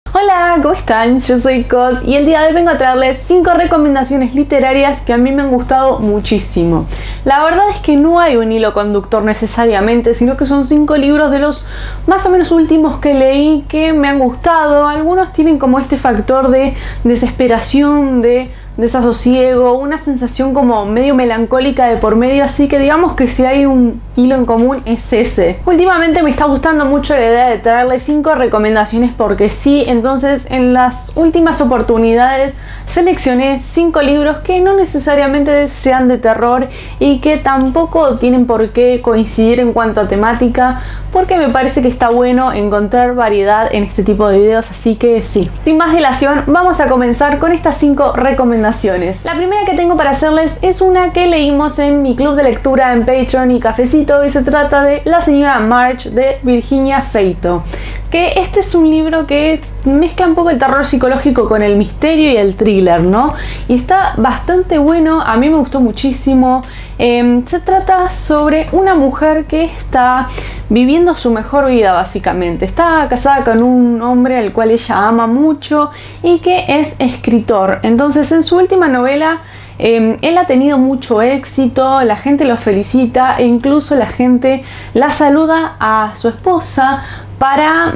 Hola, ¿cómo están? Yo soy Cos y el día de hoy vengo a traerles 5 recomendaciones literarias que a mí me han gustado muchísimo. La verdad es que no hay un hilo conductor necesariamente, sino que son 5 libros de los más o menos últimos que leí que me han gustado. Algunos tienen como este factor de desesperación, de desasosiego, una sensación como medio melancólica de por medio, así que digamos que si hay un hilo en común es ese. Últimamente me está gustando mucho la idea de traerles 5 recomendaciones porque sí, entonces en las últimas oportunidades seleccioné 5 libros que no necesariamente sean de terror y que tampoco tienen por qué coincidir en cuanto a temática, porque me parece que está bueno encontrar variedad en este tipo de videos, así que sí. Sin más dilación, vamos a comenzar con estas 5 recomendaciones. La primera que tengo para hacerles es una que leímos en mi club de lectura en Patreon y Cafecito, y se trata de La señora March de Virginia Feito. Que este es un libro que mezcla un poco el terror psicológico con el misterio y el thriller, ¿no? Y está bastante bueno, a mí me gustó muchísimo. Se trata sobre una mujer que está viviendo su mejor vida básicamente. Está casada con un hombre al cual ella ama mucho y que es escritor. Entonces en su última novela él ha tenido mucho éxito, la gente lo felicita e incluso la gente la saluda a su esposa para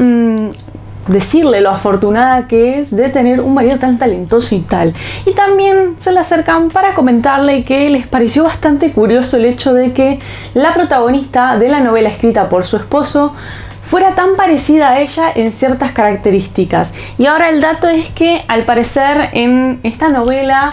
decirle lo afortunada que es de tener un marido tan talentoso y tal. Y también se le acercan para comentarle que les pareció bastante curioso el hecho de que la protagonista de la novela escrita por su esposo fuera tan parecida a ella en ciertas características. Y ahora el dato es que al parecer en esta novela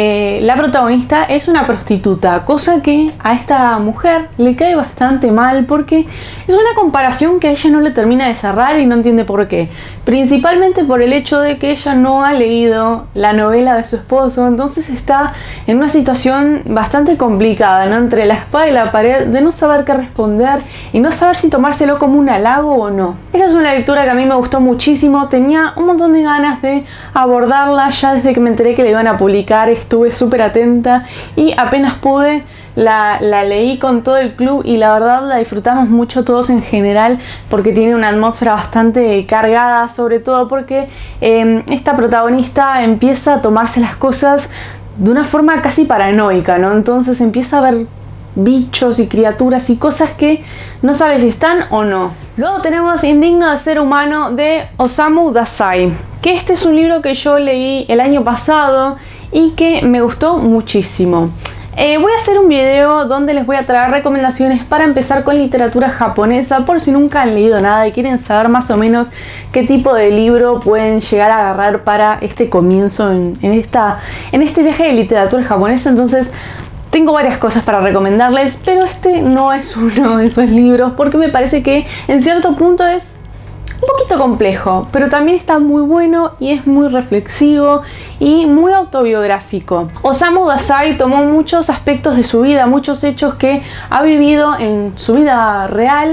la protagonista es una prostituta, cosa que a esta mujer le cae bastante mal porque es una comparación que a ella no le termina de cerrar y no entiende por qué. Principalmente por el hecho de que ella no ha leído la novela de su esposo, entonces está en una situación bastante complicada, ¿no? Entre la espada y la pared, de no saber qué responder y no saber si tomárselo como un halago o no. Esta es una lectura que a mí me gustó muchísimo, tenía un montón de ganas de abordarla ya desde que me enteré que la iban a publicar. Estuve súper atenta y apenas pude la leí con todo el club y la verdad la disfrutamos mucho todos en general porque tiene una atmósfera bastante cargada, sobre todo porque esta protagonista empieza a tomarse las cosas de una forma casi paranoica, ¿no? Entonces empieza a ver bichos y criaturas y cosas que no sabe si están o no. Luego tenemos Indigno de ser humano de Osamu Dazai, que este es un libro que yo leí el año pasado y que me gustó muchísimo. Voy a hacer un video donde les voy a traer recomendaciones para empezar con literatura japonesa por si nunca han leído nada y quieren saber más o menos qué tipo de libro pueden llegar a agarrar para este comienzo en este viaje de literatura japonesa. Entonces tengo varias cosas para recomendarles, pero este no es uno de esos libros porque me parece que en cierto punto es un poquito complejo, pero también está muy bueno y es muy reflexivo y muy autobiográfico. Osamu Dazai tomó muchos aspectos de su vida, muchos hechos que ha vivido en su vida real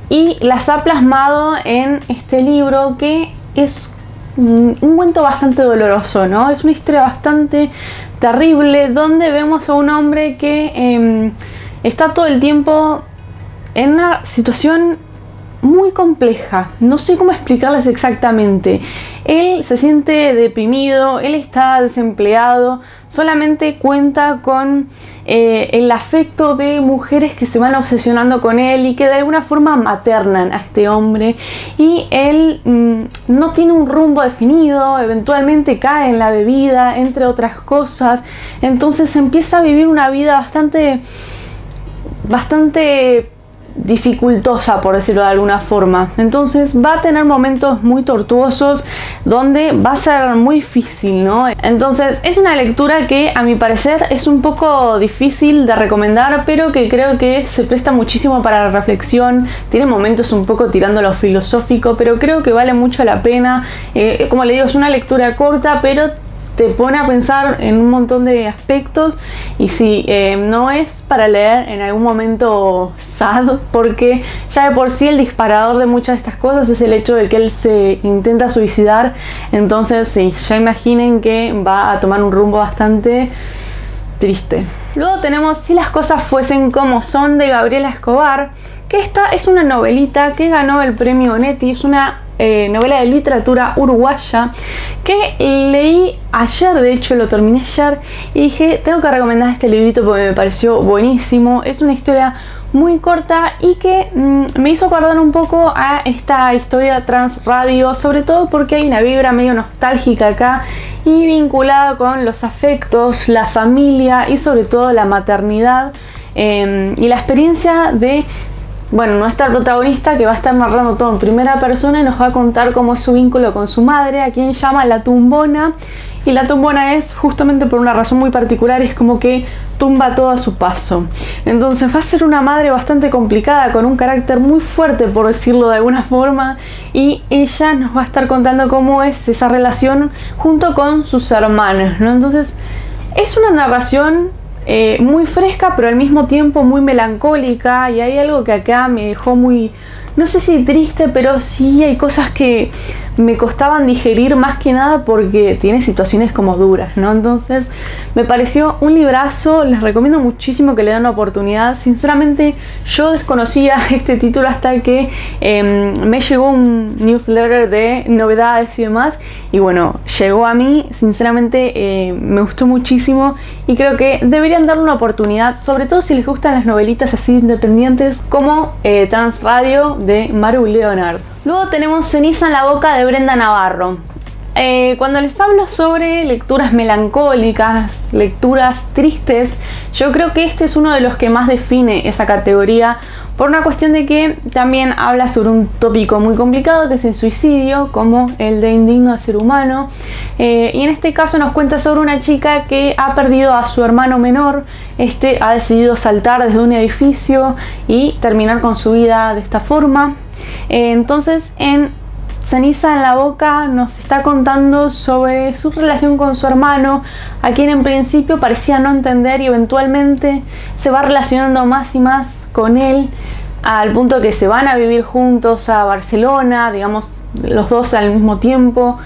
y las ha plasmado en este libro que es un cuento bastante doloroso, ¿no? Es una historia bastante terrible donde vemos a un hombre que está todo el tiempo en una situación muy compleja, no sé cómo explicarles exactamente. Él se siente deprimido, él está desempleado, solamente cuenta con el afecto de mujeres que se van obsesionando con él y que de alguna forma maternan a este hombre, y él no tiene un rumbo definido, eventualmente cae en la bebida, entre otras cosas. Entonces empieza a vivir una vida bastante dificultosa, por decirlo de alguna forma. Entonces va a tener momentos muy tortuosos donde va a ser muy difícil, ¿no? Entonces es una lectura que a mi parecer es un poco difícil de recomendar, pero que creo que se presta muchísimo para la reflexión. Tiene momentos un poco tirando a lo filosófico, pero creo que vale mucho la pena. Como le digo, es una lectura corta, pero te pone a pensar en un montón de aspectos. Y sí, no es para leer en algún momento sad, porque ya de por sí el disparador de muchas de estas cosas es el hecho de que él se intenta suicidar. Entonces sí, ya imaginen que va a tomar un rumbo bastante triste. Luego tenemos Si las cosas fuesen como son, de Gabriela Escobar, que esta es una novelita que ganó el premio Onetti. Es una novela de literatura uruguaya que leí ayer, de hecho lo terminé ayer, y dije, tengo que recomendar este librito porque me pareció buenísimo. Es una historia muy corta y que me hizo acordar un poco a esta historia Trans Radio, sobre todo porque hay una vibra medio nostálgica acá y vinculada con los afectos, la familia y sobre todo la maternidad, y la experiencia de, bueno, nuestra protagonista, que va a estar narrando todo en primera persona y nos va a contar cómo es su vínculo con su madre, a quien llama La Tumbona. Y la tumbona es justamente por una razón muy particular, es como que tumba todo a su paso. Entonces va a ser una madre bastante complicada, con un carácter muy fuerte, por decirlo de alguna forma, y ella nos va a estar contando cómo es esa relación junto con sus hermanos, ¿no? Entonces es una narración muy fresca, pero al mismo tiempo muy melancólica, y hay algo que acá me dejó muy, no sé si triste, pero sí hay cosas que me costaban digerir, más que nada porque tiene situaciones como duras, ¿no? Entonces me pareció un librazo, les recomiendo muchísimo que le den una oportunidad. Sinceramente yo desconocía este título hasta que me llegó un newsletter de novedades y demás, y bueno, llegó a mí. Sinceramente me gustó muchísimo y creo que deberían darle una oportunidad, sobre todo si les gustan las novelitas así independientes como Trans Radio de Maru Leonard. Luego tenemos Ceniza en la boca de Brenda Navarro. Cuando les hablo sobre lecturas melancólicas, lecturas tristes, yo creo que este es uno de los que más define esa categoría, por una cuestión de que también habla sobre un tópico muy complicado, que es el suicidio, como el de Indigno de Ser Humano. Y en este caso nos cuenta sobre una chica que ha perdido a su hermano menor. Este ha decidido saltar desde un edificio y terminar con su vida de esta forma. Entonces en Ceniza en la boca nos está contando sobre su relación con su hermano, a quien en principio parecía no entender, y eventualmente se va relacionando más y más con él, al punto que se van a vivir juntos a Barcelona, digamos, los dos al mismo tiempo.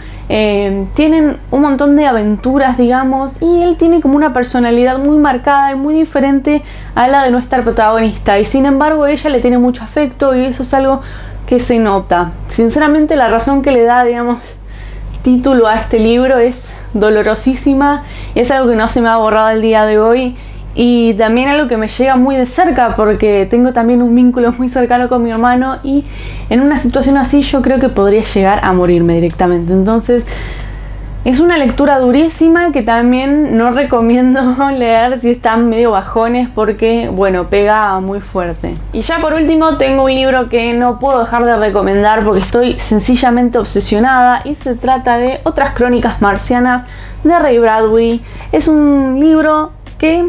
Tienen un montón de aventuras, digamos, y él tiene como una personalidad muy marcada y muy diferente a la de nuestra protagonista, y sin embargo ella le tiene mucho afecto, y eso es algo que se nota. Sinceramente la razón que le da, digamos, título a este libro es dolorosísima, y es algo que no se me ha borrado el día de hoy, y también algo que me llega muy de cerca porque tengo también un vínculo muy cercano con mi hermano, y en una situación así yo creo que podría llegar a morirme directamente. Entonces es una lectura durísima que también no recomiendo leer si están medio bajones, porque bueno, pega muy fuerte. Y ya por último tengo un libro que no puedo dejar de recomendar porque estoy sencillamente obsesionada, y se trata de Otras Crónicas Marcianas de Ray Bradbury. Es un libro que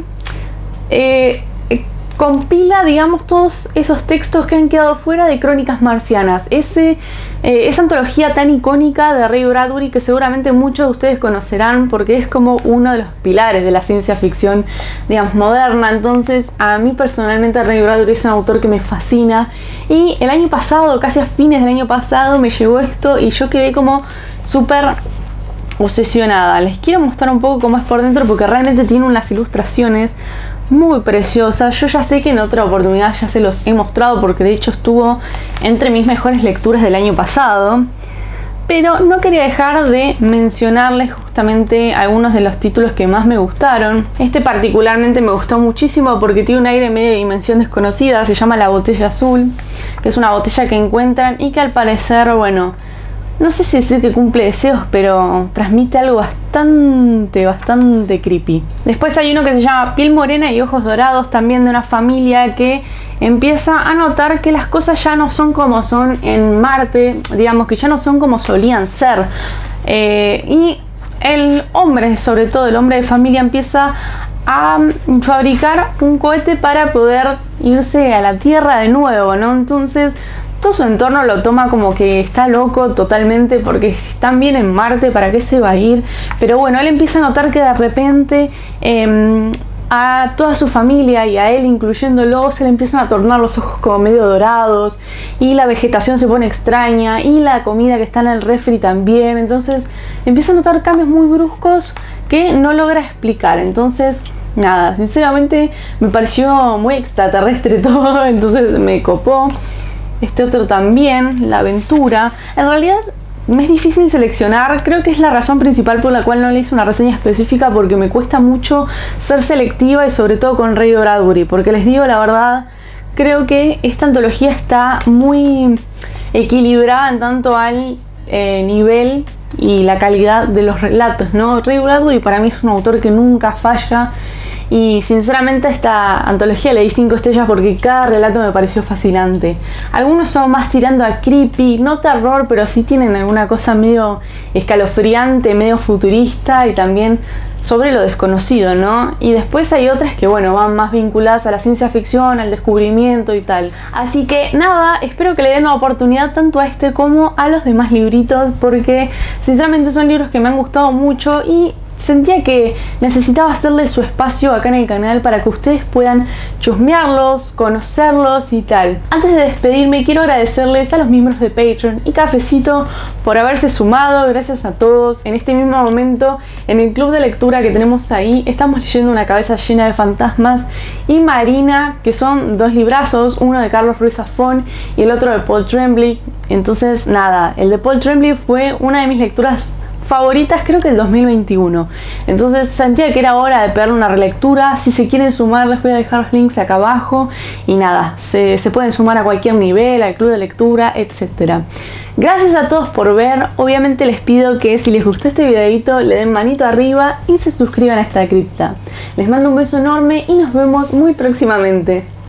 compila, digamos, todos esos textos que han quedado fuera de Crónicas Marcianas. Esa antología tan icónica de Ray Bradbury, que seguramente muchos de ustedes conocerán porque es como uno de los pilares de la ciencia ficción, digamos, moderna. Entonces a mí personalmente Ray Bradbury es un autor que me fascina, y el año pasado, casi a fines del año pasado, me llegó esto y yo quedé como súper obsesionada. Les quiero mostrar un poco cómo es por dentro porque realmente tiene unas ilustraciones muy preciosas. Yo ya sé que en otra oportunidad ya se los he mostrado porque de hecho estuvo entre mis mejores lecturas del año pasado, pero no quería dejar de mencionarles justamente algunos de los títulos que más me gustaron. Este particularmente me gustó muchísimo porque tiene un aire medio de dimensión desconocida. Se llama La Botella Azul, que es una botella que encuentran y que al parecer, bueno, no sé si decir que cumple deseos, pero transmite algo bastante creepy. Después hay uno que se llama Piel Morena y Ojos Dorados, también de una familia que empieza a notar que las cosas ya no son como son en Marte, digamos que ya no son como solían ser. Y el hombre, sobre todo el hombre de familia, empieza a fabricar un cohete para poder irse a la Tierra de nuevo, ¿no? Entonces todo su entorno lo toma como que está loco totalmente, porque si están bien en Marte, ¿para qué se va a ir? Pero bueno, él empieza a notar que de repente a toda su familia y a él incluyéndolo se le empiezan a tornar los ojos como medio dorados, y la vegetación se pone extraña, y la comida que está en el refri también. Entonces empieza a notar cambios muy bruscos que no logra explicar. Entonces nada, sinceramente me pareció muy extraterrestre todo, entonces me copó. Este otro también, La Aventura. En realidad me es difícil seleccionar, creo que es la razón principal por la cual no le hice una reseña específica, porque me cuesta mucho ser selectiva y sobre todo con Ray Bradbury, porque les digo la verdad, creo que esta antología está muy equilibrada en tanto al nivel y la calidad de los relatos, ¿no? Ray Bradbury para mí es un autor que nunca falla. Y sinceramente a esta antología le di 5 estrellas porque cada relato me pareció fascinante. Algunos son más tirando a creepy, no terror, pero sí tienen alguna cosa medio escalofriante, medio futurista y también sobre lo desconocido, ¿no? Y después hay otras que, bueno, van más vinculadas a la ciencia ficción, al descubrimiento y tal. Así que nada, espero que le den la oportunidad tanto a este como a los demás libritos, porque sinceramente son libros que me han gustado mucho y sentía que necesitaba hacerle su espacio acá en el canal para que ustedes puedan chusmearlos, conocerlos y tal. Antes de despedirme, quiero agradecerles a los miembros de Patreon y Cafecito por haberse sumado. Gracias a todos. En este mismo momento, en el club de lectura que tenemos ahí, estamos leyendo Una cabeza llena de fantasmas y Marina, que son 2 librazos, uno de Carlos Ruiz Zafón y el otro de Paul Tremblay. Entonces nada, el de Paul Tremblay fue una de mis lecturas favoritas, creo que el 2021. Entonces sentía que era hora de pegarle una relectura. Si se quieren sumar, les voy a dejar los links acá abajo. Y nada, se pueden sumar a cualquier nivel, al club de lectura, etc. Gracias a todos por ver. Obviamente les pido que si les gustó este videito le den manito arriba y se suscriban a esta cripta. Les mando un beso enorme y nos vemos muy próximamente.